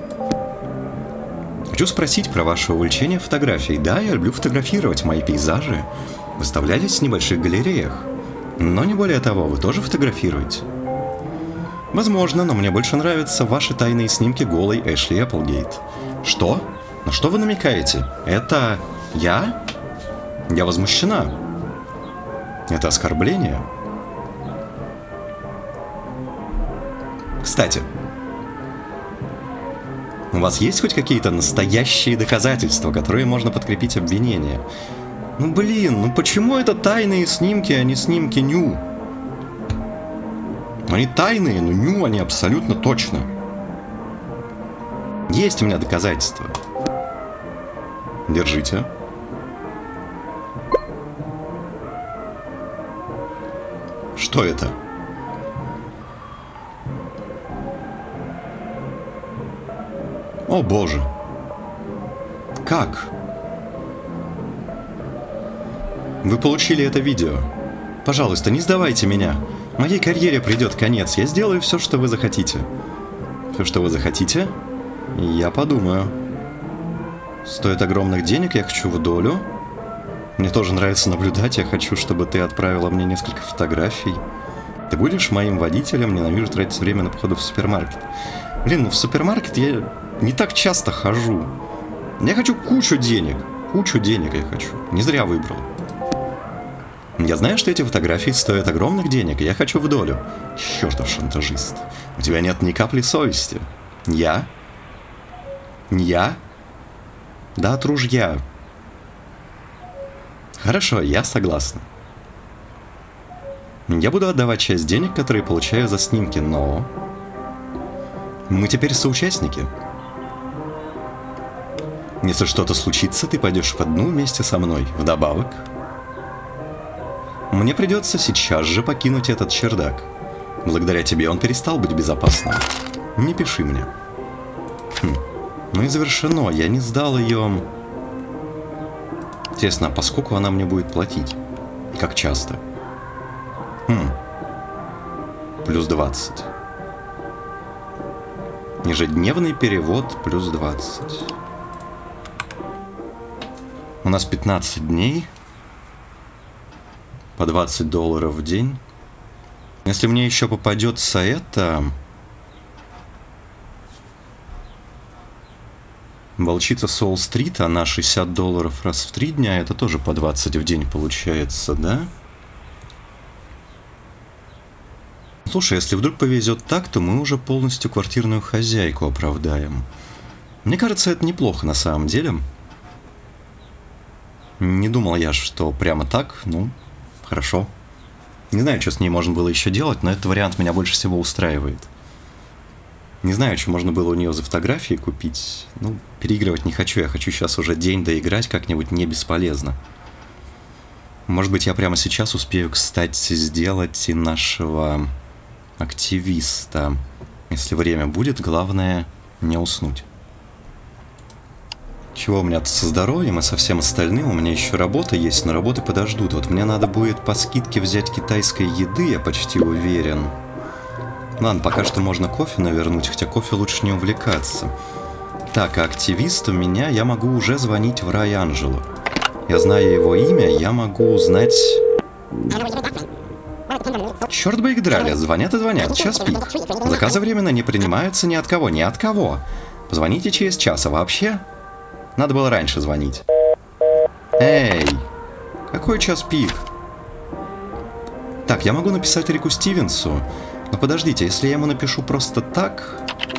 Хочу спросить про ваше увлечение фотографией. Да, я люблю фотографировать. Мои пейзажи выставлялись в небольших галереях. Но не более того, вы тоже фотографируете? Возможно, но мне больше нравятся ваши тайные снимки голой Эшли Эпплгейт. Что? На что вы намекаете? Это я? Я возмущена. Это оскорбление. Кстати, у вас есть хоть какие-то настоящие доказательства, которые можно подкрепить обвинение? Ну блин, ну почему это тайные снимки, а не снимки ню? Они тайные, но ню они абсолютно точно. Есть у меня доказательства. Держите. Что это? О боже. Как? Вы получили это видео. Пожалуйста, не сдавайте меня. Моей карьере придет конец. Я сделаю все, что вы захотите. Все, что вы захотите? Я подумаю. Стоит огромных денег, я хочу в долю. Мне тоже нравится наблюдать. Я хочу, чтобы ты отправила мне несколько фотографий. Ты будешь моим водителем. Ненавижу тратить время на походы в супермаркет. Блин, ну в супермаркет я не так часто хожу. Я хочу кучу денег. Кучу денег я хочу. Не зря выбрал. Я знаю, что эти фотографии стоят огромных денег, и я хочу в долю. Чертов шантажист. У тебя нет ни капли совести. Я? Я? Да от ружья. Хорошо, я согласна. Я буду отдавать часть денег, которые получаю за снимки, но... Мы теперь соучастники. Если что-то случится, ты пойдешь по дну вместе со мной. Вдобавок... Мне придется сейчас же покинуть этот чердак. Благодаря тебе он перестал быть безопасным. Не пиши мне. Хм. Ну и завершено. Я не сдал ее... Интересно, а поскольку она мне будет платить? И как часто? Хм. Плюс двадцать. Ежедневный перевод плюс двадцать. У нас пятнадцать дней. По двадцать долларов в день. Если мне еще попадется это... Волчица Соул-стрит, она шестьдесят долларов раз в три дня, это тоже по двадцать в день получается, да? Слушай, если вдруг повезет так, то мы уже полностью квартирную хозяйку оправдаем. Мне кажется, это неплохо на самом деле. Не думал я, что прямо так, ну... Хорошо. Не знаю, что с ней можно было еще делать, но этот вариант меня больше всего устраивает. Не знаю, что можно было у нее за фотографии купить. Ну, переигрывать не хочу, я хочу сейчас уже день доиграть как-нибудь не бесполезно. Может быть, я прямо сейчас успею, кстати, сделать и нашего активиста. Если время будет, главное не уснуть. Чего у меня тут со здоровьем и со всем остальным? У меня еще работа есть, но работы подождут. Вот мне надо будет по скидке взять китайской еды, я почти уверен. Ладно, пока что можно кофе навернуть, хотя кофе лучше не увлекаться. Так, а активист у меня, я могу уже звонить в Рай Анджело. Я знаю его имя, я могу узнать... Черт бы их драли, звонят и звонят, час пик. Заказы временно не принимаются ни от кого, ни от кого. Позвоните через час, а вообще... Надо было раньше звонить. Эй, какой час пик? Так, я могу написать Рику Стивенсу. Но подождите, если я ему напишу просто так,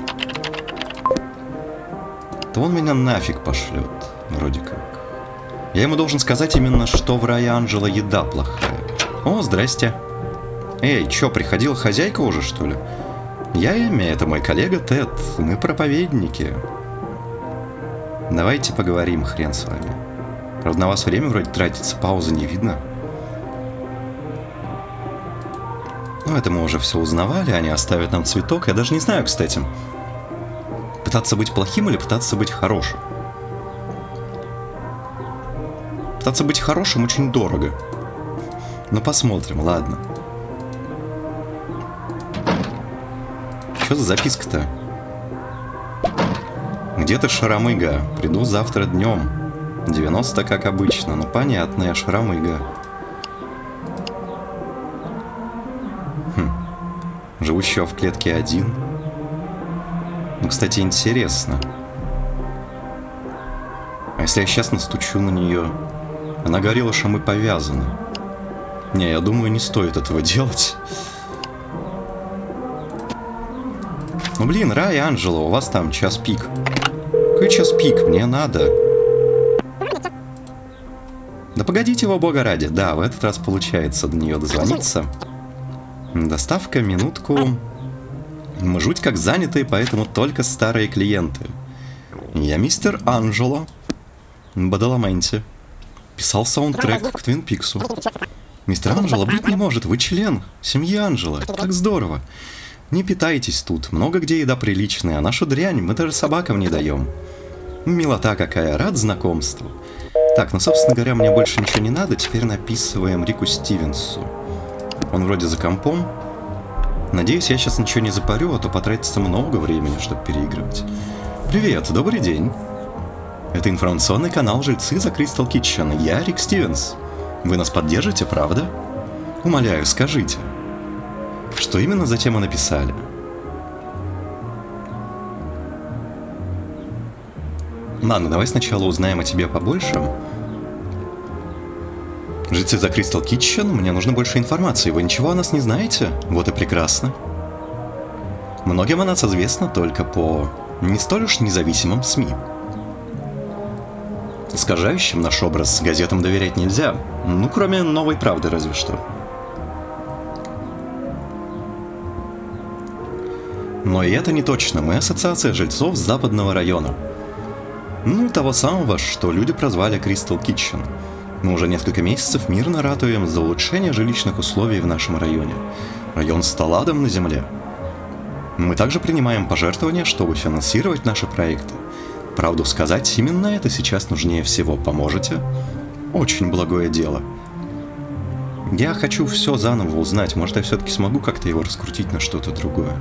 то он меня нафиг пошлет. Вроде как. Я ему должен сказать именно, что в Рай Анджело еда плохая. О, здрасте. Эй, чё, приходила хозяйка уже, что ли? Я Эми, это мой коллега Тед. Мы проповедники. Давайте поговорим, хрен с вами. Правда, на вас время вроде тратится, паузы не видно. Ну, это мы уже все узнавали, они оставят нам цветок. Я даже не знаю, кстати, пытаться быть плохим или пытаться быть хорошим. Пытаться быть хорошим очень дорого. Ну, посмотрим, ладно. Что за записка-то? Где ты, шаромыга? Приду завтра днем. девяносто, как обычно. Ну, понятно, я шаромыга. Хм. Живущего в клетке один. Ну, кстати, интересно. А если я сейчас настучу на нее? Она говорила, что мы повязаны. Не, я думаю, не стоит этого делать. Ну, блин, Рай Анджело, у вас там час пик. Какой час пик? Мне надо. Да погодите его, бога ради. Да, в этот раз получается до нее дозвониться. Доставка, минутку. Мы жуть как заняты, поэтому только старые клиенты. Я мистер Анджело. Бадаламенти. Писал саундтрек к Твин Пиксу. Мистер Анджело быть не может, вы член семьи Анджело. Так здорово. Не питайтесь тут, много где еда приличная, а нашу дрянь мы даже собакам не даем. Милота какая, рад знакомству. Так, ну, собственно говоря, мне больше ничего не надо, теперь написываем Рику Стивенсу. Он вроде за компом. Надеюсь, я сейчас ничего не запарю, а то потратится много времени, чтобы переигрывать. Привет, добрый день. Это информационный канал «Жильцы за Crystal Kitchen». Я Рик Стивенс. Вы нас поддержите, правда? Умоляю, скажите. Что именно за тему написали? Ладно, давай сначала узнаем о тебе побольше. Жильцы за Crystal Kitchen, мне нужно больше информации. Вы ничего о нас не знаете? Вот и прекрасно. Многим о нас известно только по не столь уж независимым СМИ. Искажающим наш образ газетам доверять нельзя. Ну, кроме «Новой правды» разве что. Но и это не точно. Мы ассоциация жильцов западного района. Ну, того самого, что люди прозвали Crystal Kitchen. Мы уже несколько месяцев мирно ратуем за улучшение жилищных условий в нашем районе. Район стал адом на земле. Мы также принимаем пожертвования, чтобы финансировать наши проекты. Правду сказать, именно это сейчас нужнее всего. Поможете? Очень благое дело. Я хочу все заново узнать. Может, я все-таки смогу как-то его раскрутить на что-то другое.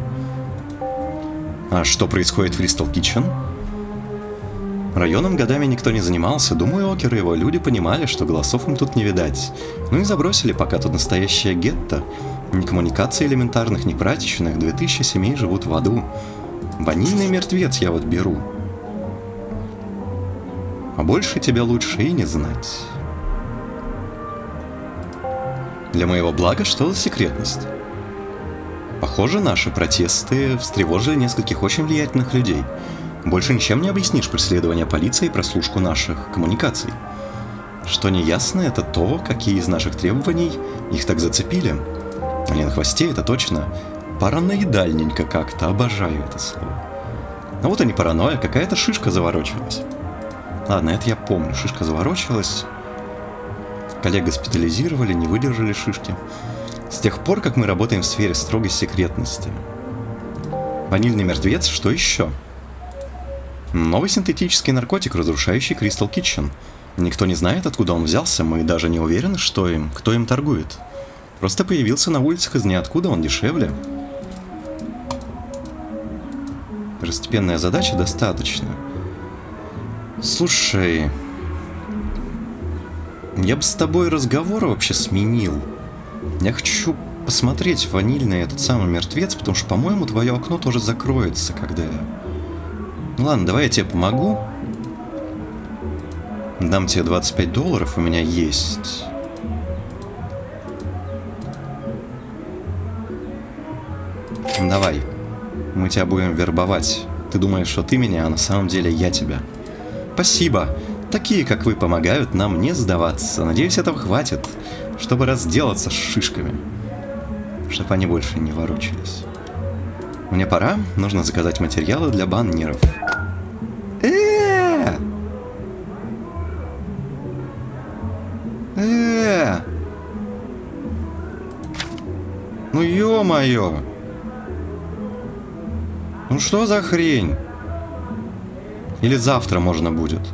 А что происходит в Crystal Kitchen? Районом годами никто не занимался. Думаю, Окер и его люди понимали, что голосов им тут не видать. Ну и забросили, пока тут настоящее гетто. Ни коммуникаций элементарных, ни прачечных. Две тысячи семей живут в аду. Ванильный мертвец я вот беру. А больше тебя лучше и не знать. Для моего блага что за секретность? Похоже, наши протесты встревожили нескольких очень влиятельных людей. Больше ничем не объяснишь преследование полиции и прослушку наших коммуникаций. Что неясно, это то, какие из наших требований их так зацепили. Они на хвосте, это точно. Параноидальненько как-то, обожаю это слово. А вот и не паранойя, какая-то шишка заворочилась. Ладно, это я помню, шишка заворочилась. Коллег госпитализировали, не выдержали шишки. С тех пор, как мы работаем в сфере строгой секретности. Ванильный мертвец, что еще? Новый синтетический наркотик, разрушающий Crystal Kitchen. Никто не знает, откуда он взялся, мы даже не уверены, что им, кто им торгует. Просто появился на улицах из ниоткуда, он дешевле. Первостепенная задача достаточно. Слушай, я бы с тобой разговор вообще сменил. Я хочу посмотреть ванильный этот самый мертвец, потому что, по-моему, твое окно тоже закроется, когда я... Ну ладно, давай я тебе помогу. Дам тебе двадцать пять долларов, у меня есть. Давай. Мы тебя будем вербовать. Ты думаешь, что ты меня, а на самом деле я тебя. Спасибо. Такие, как вы, помогают нам не сдаваться. Надеюсь, этого хватит, чтобы разделаться с шишками. Чтобы они больше не ворочались. Мне пора. Нужно заказать материалы для баннеров. Э-э-э! Э-э-э! Ну ё-моё! Ну что за хрень? Или завтра можно будет?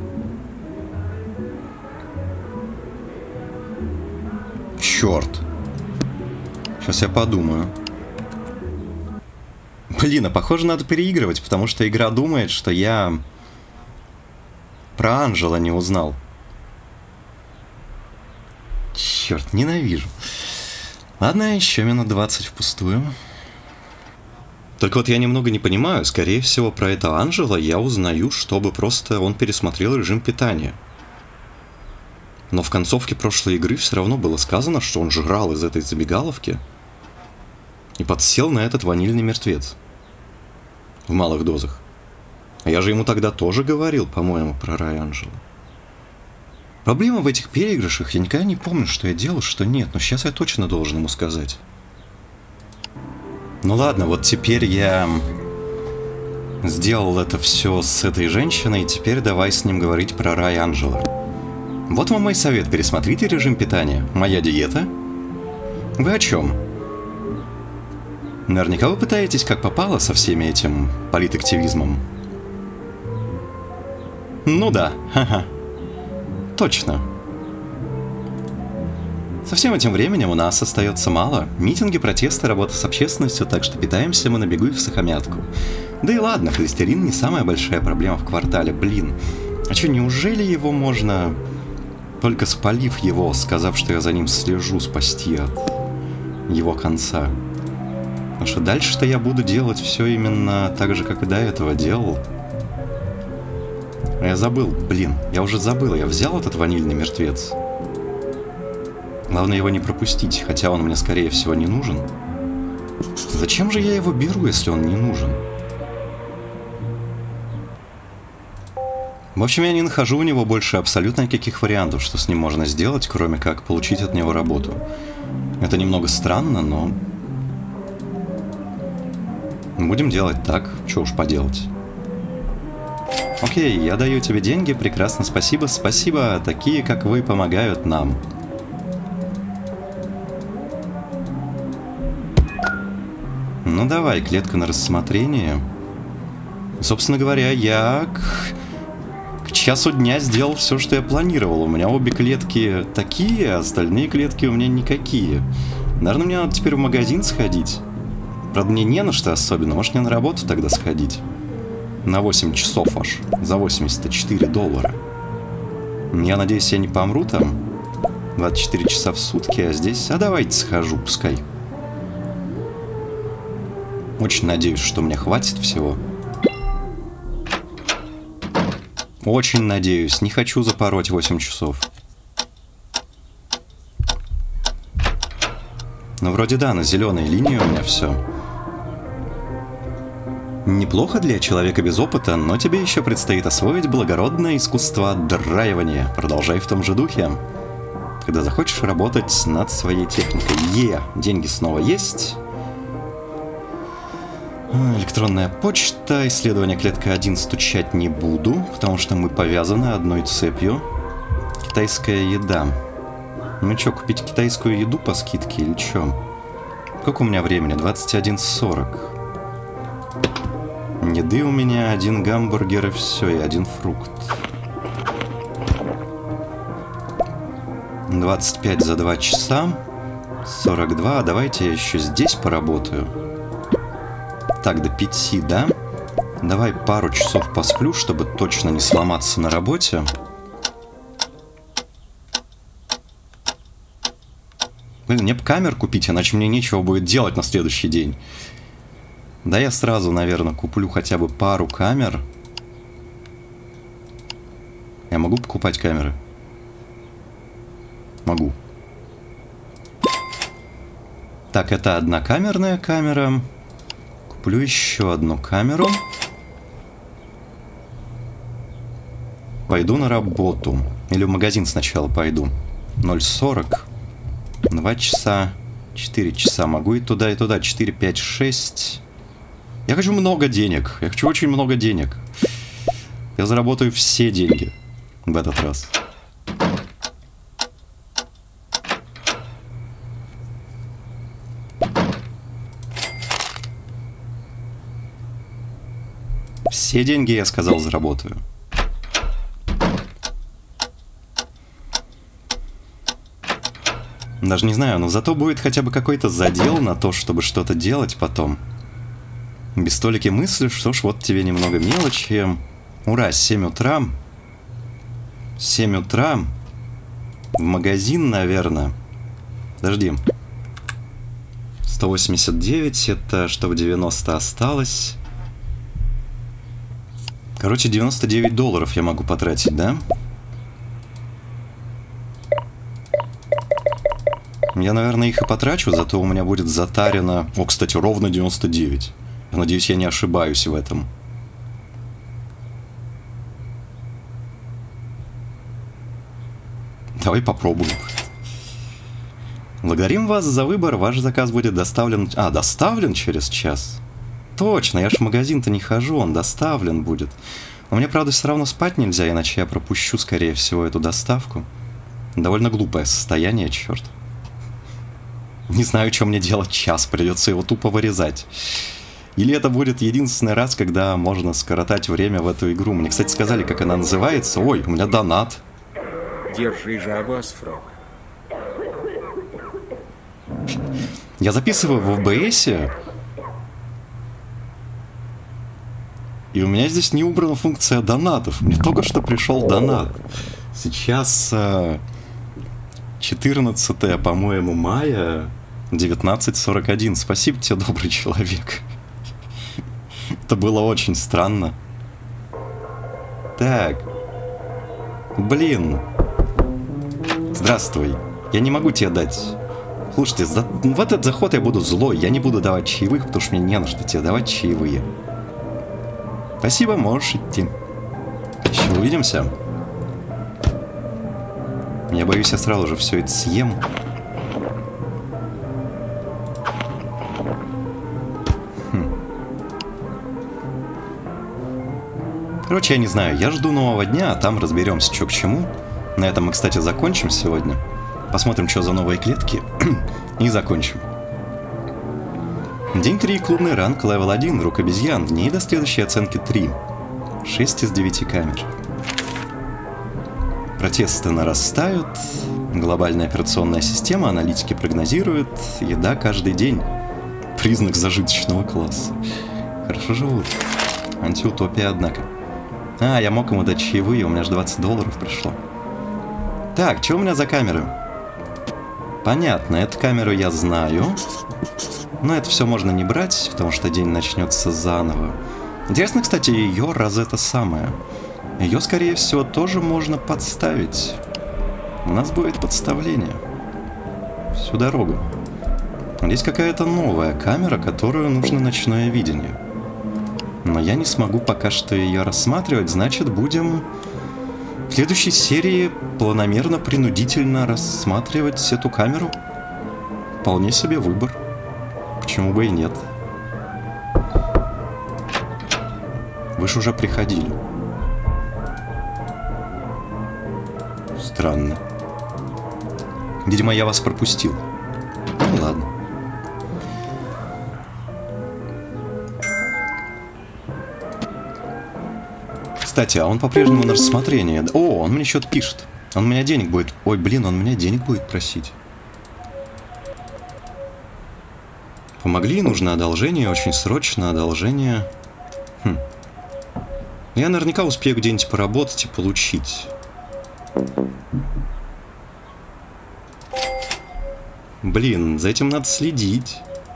Черт. Сейчас я подумаю. Блин, а похоже, надо переигрывать, потому что игра думает, что я про Анджела не узнал. Черт, ненавижу. Ладно, еще минут двадцать впустую. Только вот я немного не понимаю, скорее всего, про это Анджела я узнаю, чтобы просто он пересмотрел режим питания. Но в концовке прошлой игры все равно было сказано, что он жрал из этой забегаловки и подсел на этот ванильный мертвец. В малых дозах. А я же ему тогда тоже говорил, по-моему, про рай Анджела. Проблема в этих переигрышах, я никогда не помню, что я делал, что нет, но сейчас я точно должен ему сказать. Ну ладно, вот теперь я сделал это все с этой женщиной, теперь давай с ним говорить про рай Анджела. Вот вам мой совет, пересмотрите режим питания. Моя диета? Вы о чем? Наверняка вы пытаетесь как попало со всеми этим политактивизмом. Ну да, ха-ха. Точно. Со всем этим временем у нас остается мало. Митинги, протесты, работа с общественностью, так что питаемся мы на бегу и всухомятку. Да и ладно, холестерин не самая большая проблема в квартале, блин. А что, неужели его можно, только спалив его, сказав, что я за ним слежу, спасти от его конца? Потому что дальше-то я буду делать все именно так же, как и до этого делал. Я забыл, блин, я уже забыл, я взял этот ванильный мертвец. Главное его не пропустить, хотя он мне, скорее всего, не нужен. Зачем же я его беру, если он не нужен? В общем, я не нахожу у него больше абсолютно никаких вариантов, что с ним можно сделать, кроме как получить от него работу. Это немного странно, но... Будем делать так, что уж поделать. Окей, я даю тебе деньги, прекрасно, спасибо, спасибо, такие, как вы, помогают нам. Ну давай, клетка на рассмотрение. Собственно говоря, я к, к часу дня сделал все, что я планировал. У меня обе клетки такие, а остальные клетки у меня никакие. Наверное, мне надо теперь в магазин сходить. Правда, мне не на что особенно. Может, мне на работу тогда сходить? На восемь часов аж. За восемьдесят четыре доллара. Я надеюсь, я не помру там. двадцать четыре часа в сутки, а здесь... А давайте схожу, пускай. Очень надеюсь, что мне хватит всего. Очень надеюсь. Не хочу запороть восемь часов. Ну, вроде да, на зеленой линии у меня все. Неплохо для человека без опыта, но тебе еще предстоит освоить благородное искусство отдраивания. Продолжай в том же духе. Когда захочешь работать над своей техникой. Е, деньги снова есть. Электронная почта. Исследование клетка один стучать не буду, потому что мы повязаны одной цепью. Китайская еда. Ну что, купить китайскую еду по скидке или что? Сколько у меня времени? двадцать один сорок. Еды у меня один гамбургер и все, и один фрукт. двадцать пять за два часа. сорок два. Давайте я еще здесь поработаю. Так, до пяти, да? Давай пару часов посплю, чтобы точно не сломаться на работе. Блин, мне бы камер купить, иначе мне нечего будет делать на следующий день. Да я сразу, наверное, куплю хотя бы пару камер. Я могу покупать камеры? Могу. Так, это однокамерная камера. Куплю еще одну камеру. Пойду на работу. Или в магазин сначала пойду. ноль сорок. два часа. четыре часа. Могу и туда, и туда. четыре, пять, шесть. Я хочу много денег. Я хочу очень много денег. Я заработаю все деньги в этот раз. Все деньги, я сказал, заработаю. Даже не знаю, но зато будет хотя бы какой-то задел на то, чтобы что-то делать потом. Без столики мысли, что ж, вот тебе немного мелочи. Ура, семь утра. семь утра. В магазин, наверное. Подожди. сто восемьдесят девять, это чтобы девяносто осталось. Короче, девяносто девять долларов я могу потратить, да? Я, наверное, их и потрачу, зато у меня будет затарено... О, кстати, ровно девяносто девять. Я надеюсь, я не ошибаюсь в этом. Давай попробуем. Благодарим вас за выбор. Ваш заказ будет доставлен... А, доставлен через час? Точно, я ж в магазин-то не хожу, он доставлен будет. Но мне, правда, все равно спать нельзя, иначе я пропущу, скорее всего, эту доставку. Довольно глупое состояние, черт. Не знаю, что мне делать час, придется его тупо вырезать. Или это будет единственный раз, когда можно скоротать время в эту игру. Мне, кстати, сказали, как она называется. Ой, у меня донат. Держи жабу, Асфрог. Я записываю в о бэ эс, и у меня здесь не убрана функция донатов. Мне только что пришел донат. Сейчас четырнадцатое, по-моему, мая, девятнадцать сорок один. Спасибо тебе, добрый человек. Это было очень странно. Так. Блин. Здравствуй. Я не могу тебе дать. Слушайте, за... в этот заход я буду злой. Я не буду давать чаевых, потому что мне не на что тебе давать чаевые. Спасибо, можешь идти. Еще увидимся. Я боюсь, я сразу же все это съем. Хм. Короче, я не знаю, я жду нового дня, а там разберемся, что к чему. На этом мы, кстати, закончим сегодня. Посмотрим, что за новые клетки. И закончим. День три, клубный ранг, левел один, рук обезьян. Дней до следующей оценки три. шесть из девяти камер. Протесты нарастают. Глобальная операционная система, аналитики прогнозируют. Еда каждый день. Признак зажиточного класса. Хорошо живут. Антиутопия, однако. А, я мог ему дать чаевые, у меня же двадцать долларов пришло. Так, что у меня за камеры? Понятно, эту камеру я знаю. Но это все можно не брать, потому что день начнется заново. Интересно, кстати, ее раз это самое. Ее, скорее всего, тоже можно подставить. У нас будет подставление. Всю дорогу. Здесь какая-то новая камера, которую нужно ночное видение. Но я не смогу пока что ее рассматривать, значит, будем в следующей серии планомерно, принудительно рассматривать эту камеру. Вполне себе выбор. Почему бы и нет? Вы же уже приходили. Странно. Видимо, я вас пропустил. Ну ладно. Кстати, а он по-прежнему на рассмотрение. О, он мне что-то пишет. Он у меня денег будет... Ой, блин, он меня денег будет просить. Помогли, нужно одолжение, очень срочно одолжение. Хм. Я наверняка успею где-нибудь поработать и получить. Блин, за этим надо следить.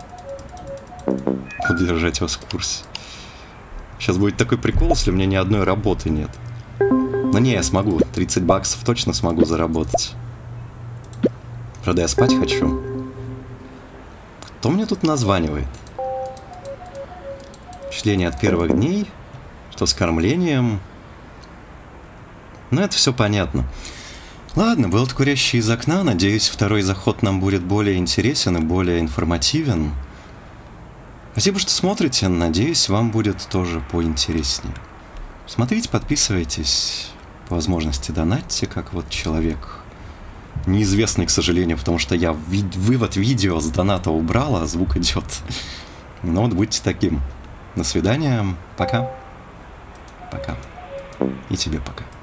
Буду держать вас в курсе. Сейчас будет такой прикол, если у меня ни одной работы нет. Но не, я смогу. тридцать баксов точно смогу заработать. Правда, я спать хочу. Кто мне тут названивает? Впечатление от первых дней. Что с кормлением? Ну, это все понятно. Ладно, был курящий из окна. Надеюсь, второй заход нам будет более интересен и более информативен. Спасибо, что смотрите. Надеюсь, вам будет тоже поинтереснее. Смотрите, подписывайтесь. По возможности донатьте, как вот человек. Неизвестный, к сожалению, потому что я ви- вывод видео с доната убрал, а звук идет. Но вот будьте таким. До свидания. Пока. Пока. И тебе пока.